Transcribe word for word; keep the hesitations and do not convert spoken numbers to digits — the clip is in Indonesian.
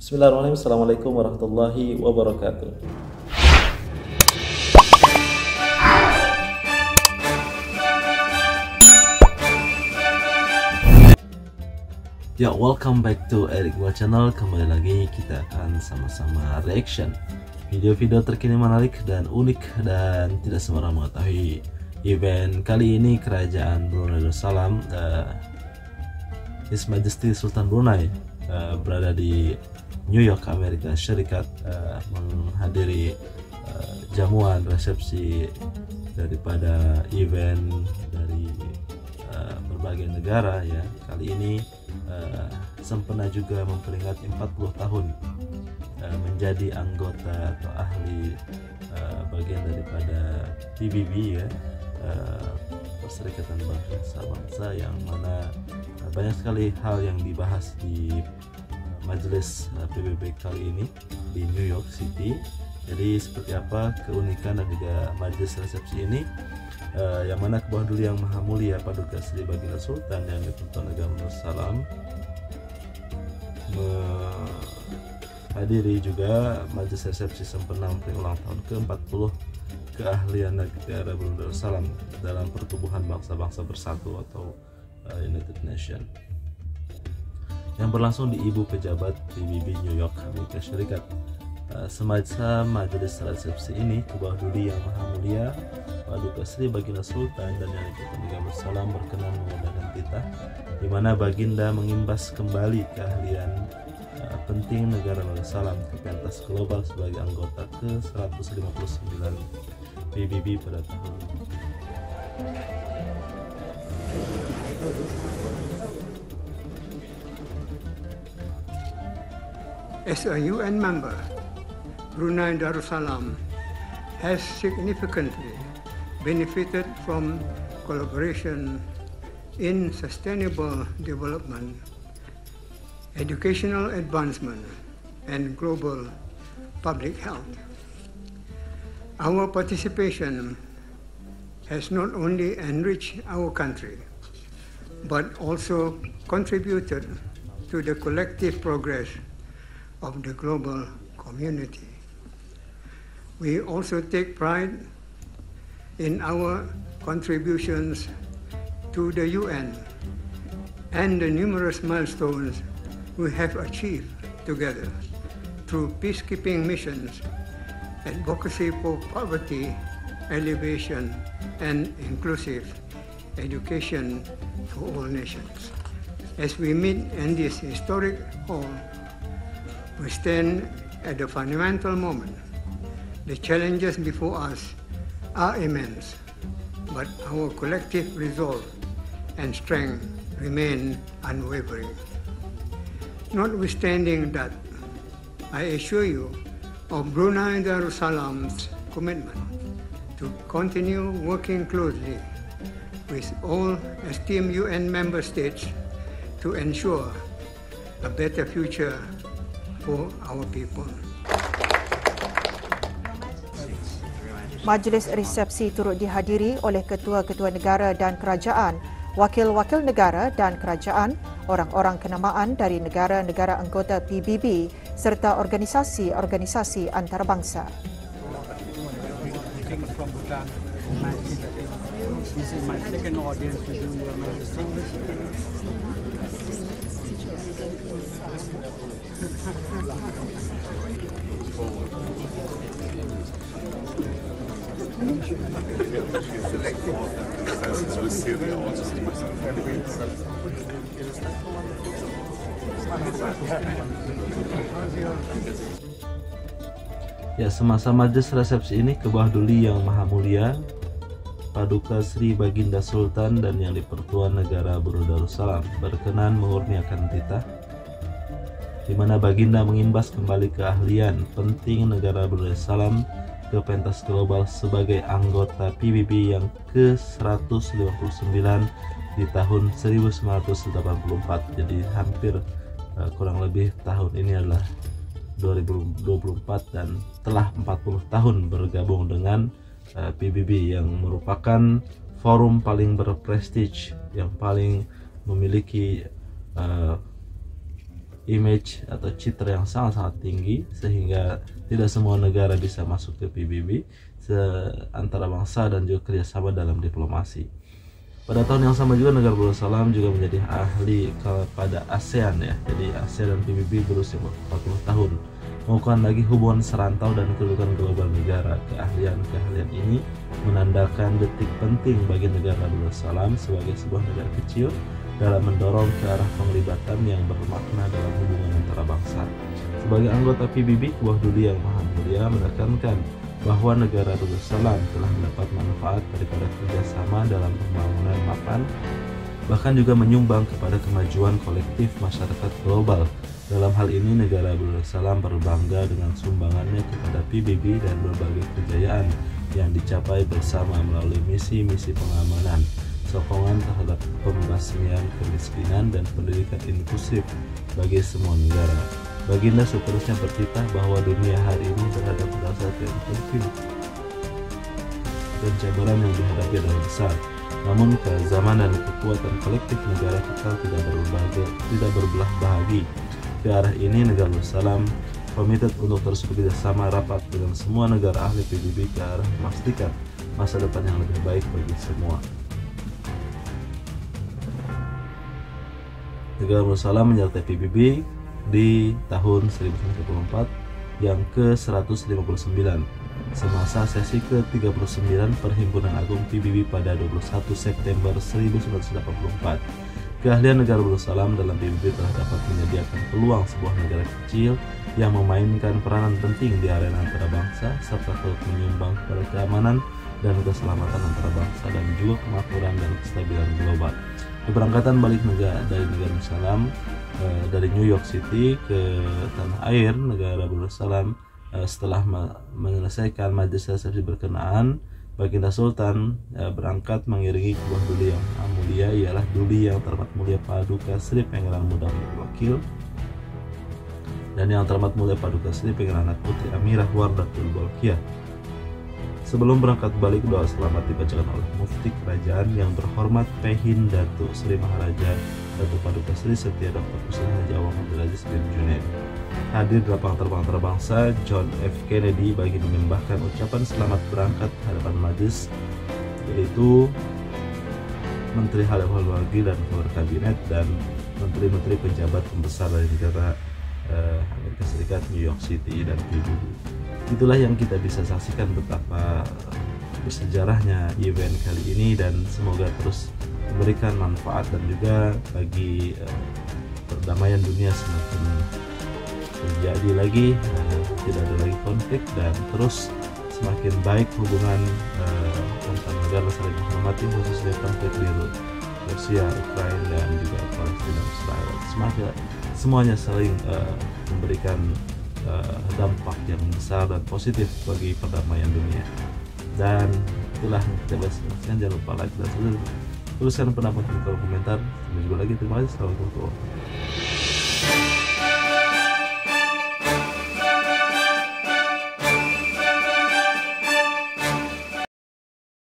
Bismillahirrahmanirrahim. Assalamualaikum warahmatullahi wabarakatuh. Ya, welcome back to Eric Gua Channel. Kembali lagi kita akan sama-sama reaction video-video terkini menarik dan unik dan tidak semua orang mengetahui. Event kali ini Kerajaan Brunei Darussalam, uh, His Majesty Sultan Brunei uh, berada di New York, Amerika Serikat, uh, menghadiri uh, jamuan resepsi daripada event dari uh, berbagai negara. Ya, kali ini uh, sempena juga memperingati empat puluh tahun uh, menjadi anggota atau ahli uh, bagian daripada P B B, ya, uh, Perserikatan Bangsa-Bangsa, yang mana uh, banyak sekali hal yang dibahas di Majelis P B B kali ini di New York City. Jadi seperti apa keunikan dan juga majelis resepsi ini, uh, yang mana ke bawah dulu Yang Maha Mulia Paduka Sri Baginda Sultan dan Dipertuan Negara Darussalam menghadiri juga majelis resepsi sempena ulang tahun ke empat puluh keahlian negara Brunei Darussalam dalam pertubuhan bangsa-bangsa bersatu atau uh, United Nations, yang berlangsung di Ibu Pejabat P B B New York, Amerika Serikat. Uh, semasa majelis resepsi ini, ke bawah duli Yang Maha Mulia Paduka Sri Baginda Sultan dan Yang Dipertuan Negara Darussalam berkenan mengadakan titah, di mana Baginda mengimbas kembali keahlian uh, penting negara Darussalam ke pentas global sebagai anggota ke seratus lima puluh sembilan P B B pada tahun As a U N member, Brunei Darussalam has significantly benefited from collaboration in sustainable development, educational advancement, and global public health. Our participation has not only enriched our country, but also contributed to the collective progress of the global community. We also take pride in our contributions to the U N and the numerous milestones we have achieved together through peacekeeping missions, advocacy for poverty alleviation, and inclusive education for all nations. As we meet in this historic hall, we stand at a fundamental moment. The challenges before us are immense, but our collective resolve and strength remain unwavering. Notwithstanding that, I assure you of Brunei Darussalam's commitment to continue working closely with all esteemed U N member states to ensure a better future for our people. Majlis resepsi turut dihadiri oleh ketua-ketua negara dan kerajaan, wakil-wakil negara dan kerajaan, orang-orang kenamaan dari negara-negara anggota P B B serta organisasi-organisasi antarabangsa. This is my second audience to do Your Majesty. Ya, semasa majelis resepsi ini, ke bawah duli Yang Maha Mulia Paduka Sri Baginda Sultan dan Yang Dipertuan Negara Brunei Darussalam berkenan mengurniakan titah, di mana Baginda mengimbas kembali keahlian penting negara Brunei Darussalam ke pentas global sebagai anggota P B B yang ke seratus lima puluh sembilan di tahun seribu sembilan ratus delapan puluh empat. Jadi hampir uh, kurang lebih tahun ini adalah dua ribu dua puluh empat dan telah empat puluh tahun bergabung dengan uh, P B B yang merupakan forum paling berprestige, yang paling memiliki uh, image atau citra yang sangat-sangat tinggi sehingga tidak semua negara bisa masuk ke P B B antara bangsa dan juga kerjasama dalam diplomasi. Pada tahun yang sama juga negara Darussalam juga menjadi ahli kepada ASEAN ya. Jadi ASEAN dan P B B berusia empat puluh tahun mengukuhkan lagi hubungan serantau dan kedudukan global negara. Keahlian-keahlian ini menandakan detik penting bagi negara Darussalam sebagai sebuah negara kecil dalam mendorong ke arah penglibatan yang bermakna dalam hubungan antara bangsa. Sebagai anggota P B B, Buah Duli yang Maha Mulia menekankan bahwa negara Darussalam telah mendapat manfaat daripada kerjasama dalam pembangunan mapan, bahkan juga menyumbang kepada kemajuan kolektif masyarakat global. Dalam hal ini, negara Darussalam berbangga dengan sumbangannya kepada P B B dan berbagai kejayaan yang dicapai bersama melalui misi-misi pengamanan, sokongan terhadap pembasmian kemiskinan dan pendidikan inklusif bagi semua negara. Baginda seterusnya bertitah bahwa dunia hari ini berada pada saat yang penting dan cabaran yang dihadapi adalah besar. Namun kezaman dan kekuatan kolektif negara kita tidak berbagai, tidak berbelah bahagi. Ke arah ini, negara Darussalam komited untuk terus bekerjasama rapat dengan semua negara ahli P B B ke arah memastikan masa depan yang lebih baik bagi semua. Negara Darussalam menyertai P B B di tahun seribu sembilan ratus tiga puluh empat yang ke seratus lima puluh sembilan semasa sesi ke tiga puluh sembilan Perhimpunan Agung P B B pada dua puluh satu September seribu sembilan ratus delapan puluh empat. Keahlian negara Darussalam dalam P B B telah dapat menyediakan peluang sebuah negara kecil yang memainkan peranan penting di arena antara bangsa serta turut menyumbang kepada keamanan dan keselamatan antara bangsa dan juga kemakmuran dan kestabilan global. Keberangkatan balik negara dari negara Darussalam eh, dari New York City ke tanah air negara Darussalam eh, setelah menyelesaikan majelis resepsi berkenaan, Baginda Sultan eh, berangkat mengiringi Buah Duli yang mulia ialah Duli yang terhormat mulia Paduka Sri Pangeran Muda Wakil dan yang terhormat mulia Paduka Sri Pangeran Putri Amirah Wardatul Bolkiah. Sebelum berangkat balik, doa selamat dibacakan oleh Mufti Kerajaan yang berhormat Pehin Datuk Sri Maharaja Datuk Paduka Sri Setia Doktor Hussein Haji Awang Abdul Aziz bin Junaid. Hadir di lapangan terbang antarabangsa, John F. Kennedy bagi menyembahkan ucapan selamat berangkat hadapan majelis, yaitu Menteri Hal Luar Negeri dan Kepala Kabinet dan Menteri-Menteri pejabat pembesar dari negara eh, Amerika Serikat, New York City dan P B B. Itulah yang kita bisa saksikan betapa bersejarahnya event kali ini dan semoga terus memberikan manfaat dan juga bagi uh, perdamaian dunia semakin terjadi lagi, uh, tidak ada lagi konflik dan terus semakin baik hubungan uh, antar negara saling menghormati, khususnya konflik di Rusia, Ukraina dan juga Palestina, Israel. Semoga semuanya saling uh, memberikan Uh, dampak yang besar dan positif bagi perdamaian dunia. Dan itulah yang kita bahas. Jangan lupa like dan subscribe. Tuliskan pendapat di kolom komentar. Sampai jumpa lagi. Terima kasih. Assalamualaikum warahmatullahi wabarakatuh.